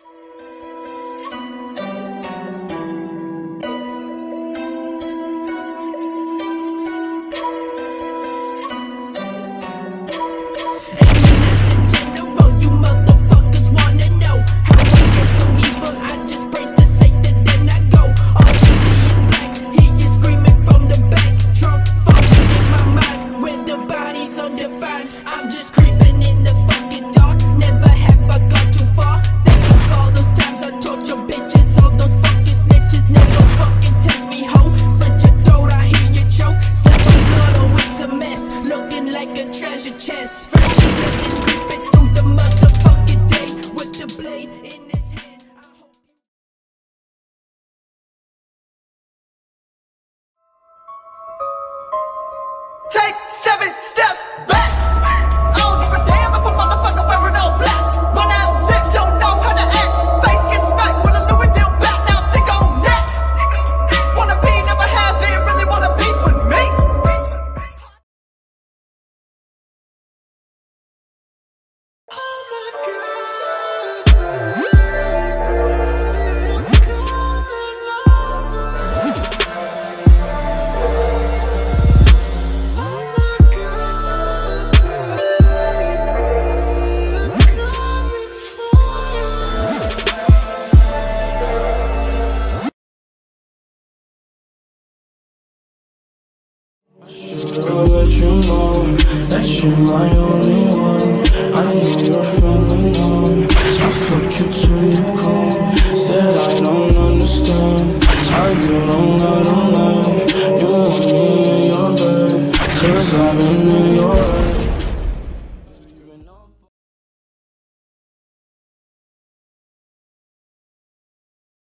Take 7 steps back. I don't give a damn if a motherfucker wearing all black. Run out, lip, don't know how to act. Face gets smacked with a Louis Vuitton back. Now think on that. Wanna be, never have been. Really wanna be with me. Oh my God. I'll let you know that you're my only one. I know you're feeling numb. I fuck you till you come. Said I don't understand how you don't know. You want me in your bed, 'cause I've been in